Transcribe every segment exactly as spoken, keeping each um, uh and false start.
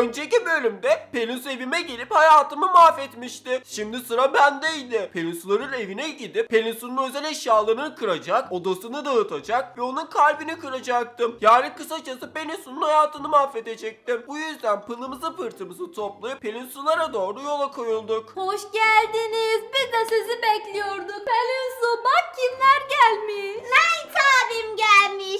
Önceki bölümde Pelin Su evime gelip hayatımı mahvetmişti. Şimdi sıra bendeydi. Pelin Su'ların evine gidip Pelin Su'nun özel eşyalarını kıracak, odasını dağıtacak ve onun kalbini kıracaktım. Yani kısacası Pelin Su'nun hayatını mahvedecektim. Bu yüzden pılımızı pırtımızı toplayıp Pelin Su'lara doğru yola koyulduk. Hoş geldiniz. Biz de sizi bekliyorduk. Pelin Su, bak kimler gelmiş. Mert abim gelmiş.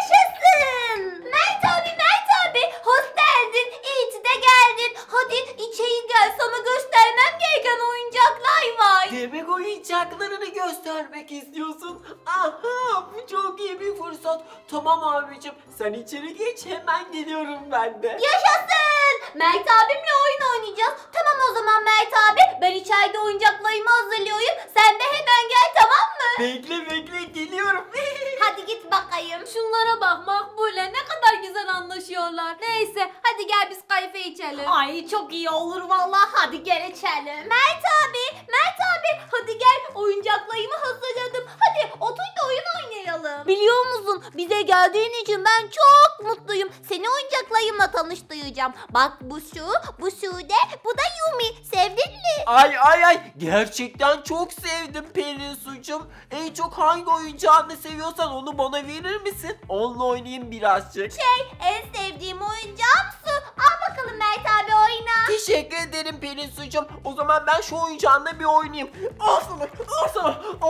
Yaşasın. Mert abi, Mert abi. Hoş geldin. İyi ki de geldin. Hadi içeri gel. Sana göstermem gereken oyuncaklar var. Demek oyuncaklarını göstermek istiyorsun. Aha, bu çok iyi bir fırsat. Tamam abicim, sen içeri geç, hemen geliyorum ben de. Yaşasın. Mert abimle oyun oynayacağız. Tamam o zaman Mert abi. Ben içeride oyuncaklarımı hazırlıyorum. Sen de hemen gel, tamam mı? Bekle bekle, geliyorum. Hadi git bakayım. Şunlara bak Makbule, ne kadar güzel anlaşıyorlar. Neyse hadi gel biz kayfe içelim. Ay çok iyi olur vallahi. Hadi gel içelim. Mert abi, Mert abi. Hadi gel, oyuncaklarımı hazırladım. Hadi otur da oyun oynayalım. Biliyor musun, bize geldiğin için ben çok mutluyum. Seni oyuncaklarımla tanıştıracağım. Bak bu şu, bu Sude, bu da Yumi. Sevdin mi? Ay ay ay, gerçekten çok sevdim Pelin Su'cum. En çok hangi oyuncağını seviyorsan onu bana verir misin? Onunla oynayayım birazcık. Şey, en sevdiğim oyuncağım Su. Al bakalım Mert abi, oyna. Teşekkür ederim Pelin Su'cum. O zaman ben şu oyuncağınla bir oynayayım. Al sana, al sana.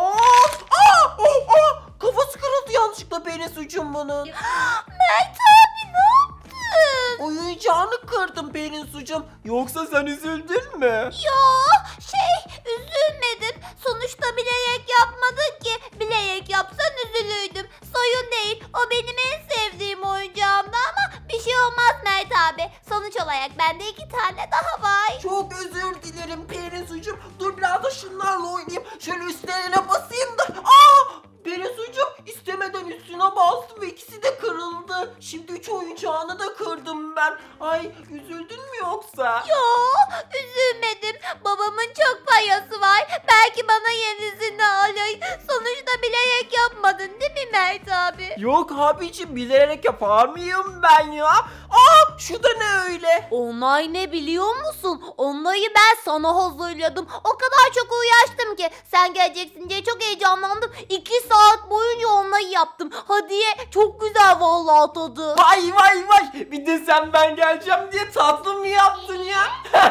Of! Aa! Oh! Oh! Kafası kırıldı yanlışlıkla Pelin Su'cum bunun. Mert abi ne yaptın? Oyuncağını kırdım Pelin Su'cum. Yoksa sen üzüldün mü? Yo, şey, üzülmedim. Sonuçta bilerek yapmadın ki. Bilerek yapsan üzülürdüm. Sorun değil. O benim en sevdiğim oyuncağımdı ama bir şey olmaz Mert abi. Sonuç olarak bende iki tane daha var. Çok özür dilerim Pelin Su'cum. Dur biraz da şunlarla oynayayım. Şöyle üstlerine basayım da. Aa! Pelin Su'cum istemeden üstüne bastım ve ikisi de kırıldı. Şimdi üç oyuncağını da kırdım ben. Ay, üzüldün mü yoksa? Yo, üzülmedim. Babamın çok parası var. Belki bana yenisini alır. Sonuçta bilerek yapmadın değil mi Mert abi? Yok abicim, bilerek yapar mıyım ben ya? Aa, şu da ne öyle? Onlar ne biliyor musun? Onları ben sana hazırladım. O kadar çok uğraştım ki. Sen geleceksin diye çok heyecanlandım. İki saat boyunca onları yaptım. Hadiye çok güzel vallahi tadı. Vay vay vay, bir de sen ben geleceğim diye tatlı mı yaptın ya?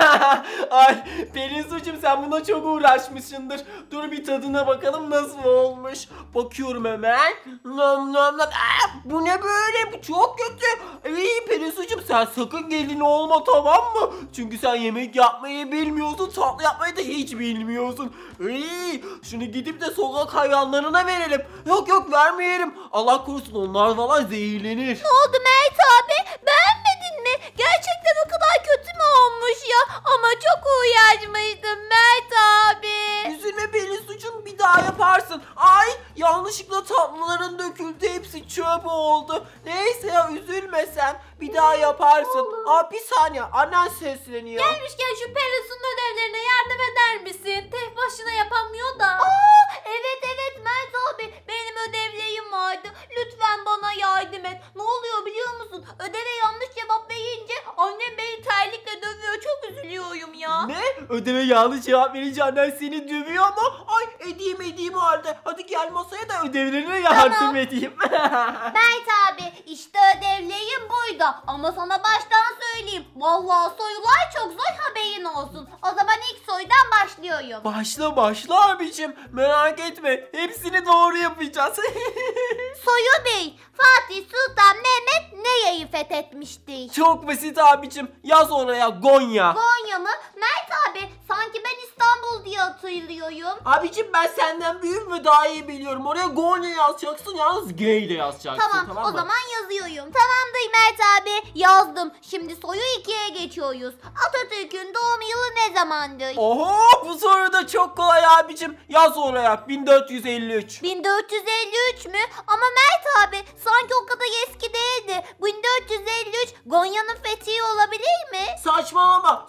Ay Pelin Su'cum, sen buna çok uğraşmışsındır. Dur bir tadına bakalım nasıl olmuş. Bakıyorum hemen. Nom nom nom. Aa, bu ne böyle? Bu çok kötü. İyi Pelin Su'cum, sen sakın gelin olma, tamam mı? Çünkü sen yemek yapmayı bilmiyorsun, tatlı yapmayı da hiç bilmiyorsun. İyi, şunu gidip de sokak hayvanlarına verelim. Yok yok, vermeyelim. Allah korusun, onlar falan zehirlenir. Ne oldu Mert abi? Beğenmedin mi? Gerçekten o kadar kötü mü olmuş ya? Ama çok uğraşmıştım Mert abi. Üzülme Pelin Su'cum, bir daha yaparsın. Ay, yanlışlıkla tatlıların döküldü, hepsi çöp oldu. Neyse ya, üzülme sen. Bir daha yaparsın. Aa, bir saniye, annen sesleniyor. Gelmişken şu Pelin Su'nun ödevlerine yardım eder misin? Tek başına yapamıyor da. Aa, evet evet Mert abi, benim ödevlerim vardı. Lütfen bana yardım et. Ne oluyor biliyor musun? Ödeve yanlış cevap verince annem beni terlikle dövüyor. Çok üzülüyorum ya. Ne? Ödeve yanlış cevap verince annen seni dövüyor mu? Ay, edeyim edeyim o halde. Hadi gel masaya da ödevlerine yardım Tamam. edeyim. Mert abi, işte ödevlerim buydu. Ama sana baştan söyleyeyim. Vallahi sorular çok zor, haberin olsun. O zaman ilk sorudan başlıyorum. Başla başla abicim. Merak etme. Hepsini doğru yapacağız. Soru bir. Fatih Sultan Mehmet nereyi fethetmişti? Çok basit abicim. Yaz oraya Gonya. Konya mı? Mert abi, sanki ben İstanbul diye hatırlıyorum. Abicim, ben senden büyük ve daha iyi biliyorum. Oraya Gonya yazacaksın, yalnız G ile yazacaksın. Tamam, Tamam, o mı? zaman yazıyorum. Tamamdır Mert abi, yazdım. Şimdi soru ikiye geçiyoruz. Atatürk'ün doğum yılı ne zamandır? Oho, bu soru da çok kolay abicim. Yaz oraya bin dört yüz elli üç. bin dört yüz elli üç mü? Ama Mert abi, sanki o kadar eski değildi. bin dört yüz elli üç Gonya'nın fethi olabilir mi? Saçmalama.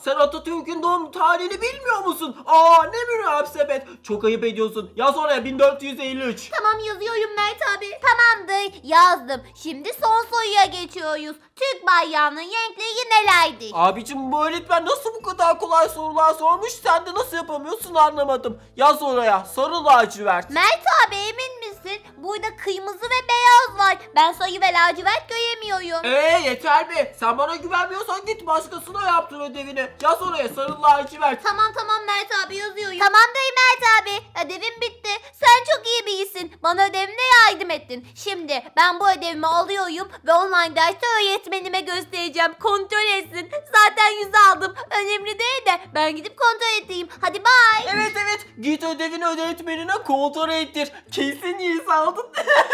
sen Atatürk'ün doğum tarihini bilmiyor musun? Aa ne münasebet. Çok ayıp ediyorsun. Yaz oraya bin dört yüz elli üç. Tamam yazıyorum Mert abi. Tamamdır yazdım. Şimdi son soruya geçiyoruz. Türk bayrağının renkleri nelerdir? Abicim bu öğretmen nasıl bu kadar kolay sorular sormuş, sen de nasıl yapamıyorsun anlamadım. Yaz oraya sarı lacivert. Mert abi emin misin? Burada kırmızı ve beyaz var. Ben sarı ve lacivert göremiyorum. Eee yeter be. Sen bana güvenmiyorsan git başkasına yaptır ödevini. Yaz oraya sarı lacivert. Tamam tamam Mert abi yazıyorum. Tamamdır Mert abi. Ödevim bitti. Sen çok iyi birisin. Bana ödevimde yardım ettin. Şimdi ben bu ödevimi alıyorum ve online derste öğretmenime göstereceğim. Kontrol etsin. Zaten yüz aldım. Önemli değil de ben gidip kontrol edeyim. Hadi bye. Evet evet git ödevini öğretmenine kontrol ettir. Kesin yüz aldın.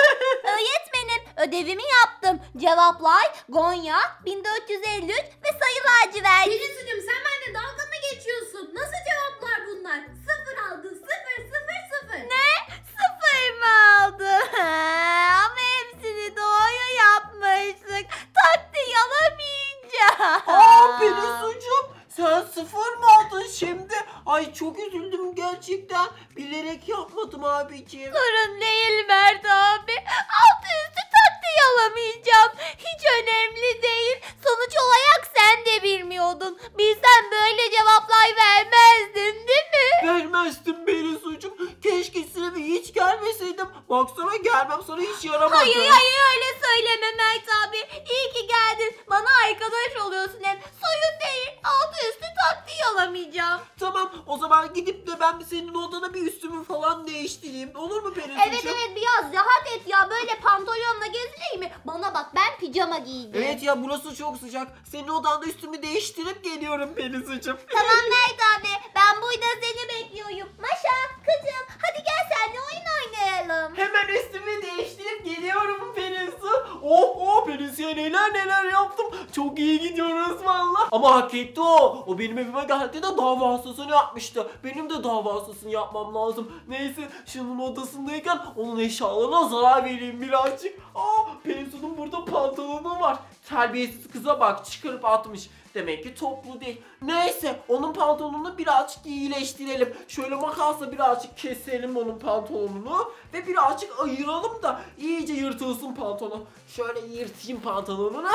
Öğretmenim ödevimi yaptım. Cevaplar Gonya, bin dört yüz elli üç ve sayı lacivert. Pelinsu'cum sen benimle dalga mı geçiyorsun? Nasıl cevaplar bunlar? Sıfır aldın. Sıfır sıfır sıfır. Ne? Sıfır mı aldın? Ama hepsini doğru yapmıştık. Taktiği alamayacağım. Aa Pelinsu'cum sen sıfır mı aldın şimdi? Ay çok üzüldüm gerçekten. Bilerek yapmadım abiciğim. Sorun değil Mert abi. Altı üstü taktiği alamayacağım. Hiç önemli değil. Sonuç olarak sen de bilmiyordun. Bilsen böyle cevaplar vermezdin değil mi? Vermezdim Pelinsu'cum. Keşke sınıfa hiç gelmeseydim. Baksana gelmem sana hiç yaramadı. Hayır hayır öyle söyleme Mert abi. İyi ki geldin. Bana arkadaş oluyorsun hem. Sorun değil. Altı üstü taktiği alamayacağım. Tamam o zaman gidip de ben senin odana bir üstümü falan değiştireyim. Olur mu Pelinsu'cum? Evet evet biraz rahat et ya. Böyle pantolonla gezilir mi? Bana bak ben pijama giydim. Evet ya burası çok sıcak. Senin odanda üstümü değiştirip geliyorum Pelinsu'cum. Tamam Mert abi. Ben burada seni bekliyorum. Maşa kızım hadi gel seninle oyun oynayalım. Hemen üstümü değiştirip geliyorum Pelinsu. Oh oh Pelinsu'ya neler neler yaptım. Çok iyi gidiyoruz valla. Ama hak etti o. O benim evime geldiğinde dava hastasını yapmıştı. Benim de dava hastasını yapmam lazım. Neyse şunun odasındayken onun eşyalarına zarar vereyim birazcık. Aa Pelinsu'nun burada pantolonu var. Terbiyesiz kıza bak çıkarıp atmış. Demek ki toplu değil. Neyse onun pantolonunu birazcık iyileştirelim. Şöyle makasla birazcık keselim onun pantolonunu. Ve birazcık ayıralım da iyice yırtılsın pantolon. Şöyle yırtayım pantolonunu.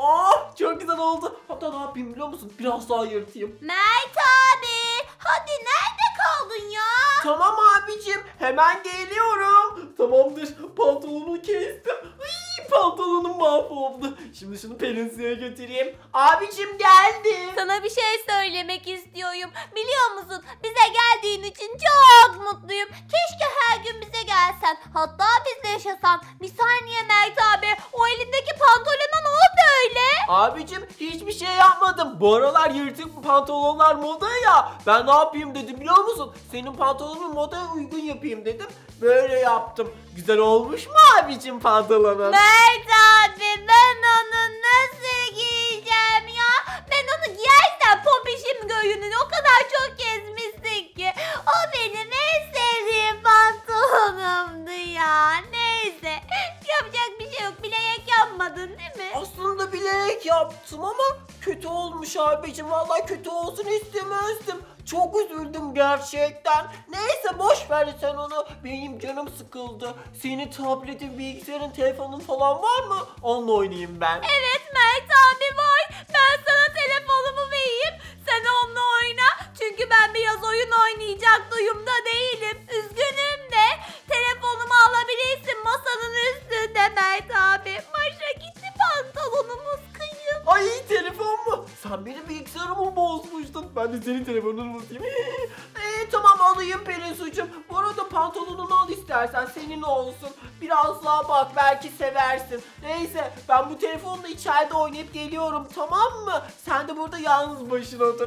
Oh çok güzel oldu. Hatta ne yapayım biliyor musun? Biraz daha yırtayım. Mert abi hadi nerede kaldın ya? Tamam abicim hemen geliyorum. Tamamdır pantolonu kestim. Iy, pantolonum mahvoldu. Şimdi şunu Pelinsu'ya götüreyim. Abicim geldi. Sana bir şey söylemek istiyorum. Biliyor musun? Bize geldiğin için çok mutluyum. Keşke her gün bize gelsen. Hatta bizle yaşasan. Bir saniye Mert abi. O elindeki pantolona ne oldu öyle? Abicim hiçbir şey yapmadım. Bu aralar yırtık pantolonlar moda ya. Ben ne yapayım dedim biliyor musun? Senin pantolonun modaya uygun yapayım dedim. Böyle yaptım. Güzel olmuş mu abicim pantolonun? Mert abi ben onu nasıl giyeceğim ya? Ben onu giyersem popişim göğününü o kadar çok gezmişsin ki. O benim en sevdiğim pantolonumdu ya. Neyse yapacak bir şey yok. Bilerek yapmadın değil mi? Aslında bilerek yaptım ama kötü olmuş abicim. Vallahi kötü olsun istemezdim. Çok üzüldüm gerçekten. Neyse boş ver sen onu. Benim canım sıkıldı. Senin tabletin, bilgisayarın, telefonun falan var mı? Onunla oynayayım ben. Evet Mert abi var. Ben sana telefonumu vereyim. Sen onunla oyna. Çünkü ben biraz oyun oynayacak duyumda değilim. Üzgünüm de. Telefonumu alabilirsin masanın üstünde Mert abi. Maşa gitti pantolonumuz kıyım. Ay telefon mu? Sen benim bilgisayarımı bozmuştun. Ben de senin telefonunu bozayım. Eee tamam alayım Pelinsu'cum. Bu arada pantolonunu al istersen senin olsun. Biraz daha bak belki seversin. Neyse ben bu telefonla içeride oynayıp geliyorum tamam mı? Sen de burada yalnız başına otur.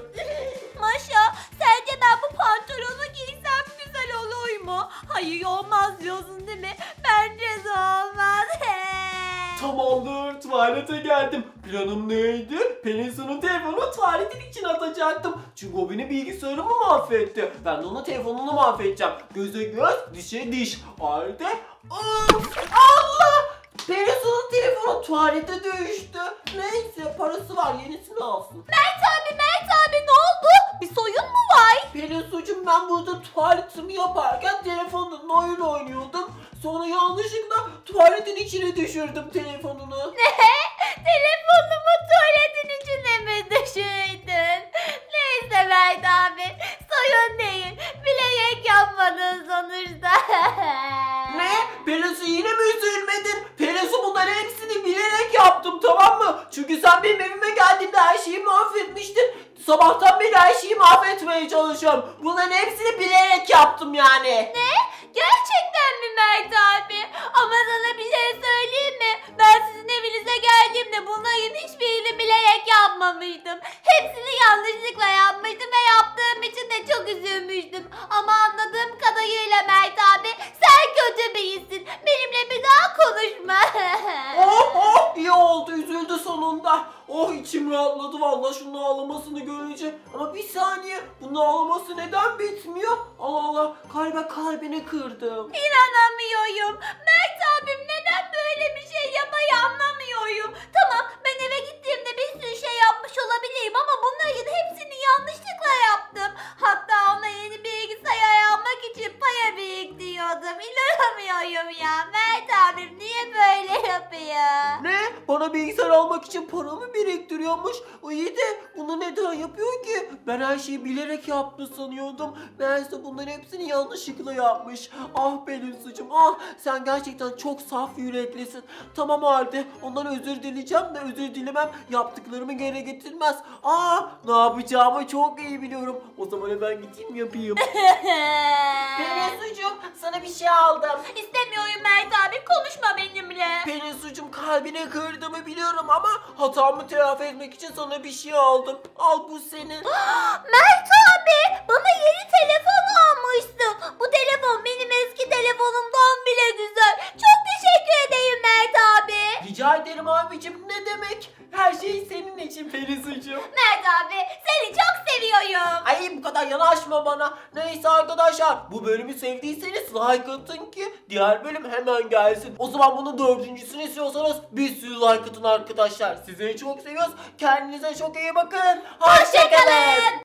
Maşa sence ben bu pantolonu giysem güzel olur mu? Hayır olmaz diyorsun değil mi? Bence de olmaz. Tamamdır tuvalete geldim. Planım neydi? Pelinsu'nun telefonunu tuvaletin içine atacaktım. Çünkü o benim bilgisayarımı mahvetti. Ben de onun telefonunu mahvedeceğim. Göze göz, dişe diş. Halde of! Allah! Pelinsu'nun telefonu tuvalete düştü. Neyse parası var yenisini alsın. Mert abi Mert abi ne Pelin sucum, ben burada tuvaletimi yaparken telefonla oyun oynuyordum. Sonra yanlışlıkla tuvaletin içine düşürdüm telefonunu. Telefonumu tuvaletin içine mi düşürdün? Neyse Mert abi, soyun değil. Bilerek yapmadın sonuçta. Ne? Pelin su, yine mi üzülmedin? Pelin su, bunların hepsini bilerek yaptım, tamam mı? Çünkü sen benim evime geldiğinde her şeyi mahvetmiştin. Sabahtan beri her şeyi mahvetmeye çalışıyorum. Bunların hepsini bilerek yaptım yani. Ne? Gerçekten mi Mert abi? Ama sana bir şey söyleyeyim mi? Ben sizin evinize geldiğimde bunların hiçbirini bilerek yapmamıştım. Hepsini yanlışlıkla yapmıştım ve yaptığım için de çok üzülmüştüm. Ama anladığım kadarıyla Mert abi, sen kötü birisin. Benimle bir daha konuşma. Oh oh, iyi oldu, üzüldü sonunda. Oh, içim rahatladı valla şunun ağlamasını görünce. Ama bir saniye, bunun ağlaması neden bitmiyor? Allah Allah, kalbe kalbini kırdım. İnanamıyorum. Mert abim neden böyle bir şey yapayı anlamıyorum. Tamam, ben eve gittiğimde bir sürü şey yapmış olabilirim ama bunların hepsini yanlışlıkla yaptım. Hatta ona yeni bilgisayar almak için para biriktiriyordum. İnanamıyorum ya. Mert abim niye böyle yapıyor? Ne? Bana bilgisayar almak için para mı biriktiriyormuş? O iyi de bunu neden yapıyor ki? Ben her şeyi bilerek yaptı sanıyordum. Meğerse bunların hepsini yanlışlıkla yapmış. Ah Pelin sucum, ah, sen gerçekten çok saf yüreklisin. Tamam o halde, ondan özür dileyeceğim de özür dilemem yaptıklarımı geri getirmez. Ah, ne yapacağımı çok iyi biliyorum. O zaman hemen gideyim yapayım. Pelin sucum, sana bir şey aldım. İstemiyorum Mert abi, konuşma benimle. Pelin sucum, kalbini kırdığımı biliyorum ama hatamı telafi etmek için sana bir şey aldım. Al, bu senin. Mert abi, bana yeni telefon almıştın. Bu telefon benim eski telefonumdan bile güzel. Çok teşekkür ederim Mert abi. Rica ederim abicim, ne demek? Her şey senin için Pelin sucum. Mert abi, seni çok seviyorum. Ay, bu kadar yanaşma bana. Neyse arkadaşlar, bu bölümü sevdiyseniz like atın ki diğer bölüm hemen gelsin. O zaman bunun dördüncüsünü istiyorsanız bir sürü like atın arkadaşlar. Sizi çok seviyoruz. Kendinize çok iyi bakın. Hoşça kalın.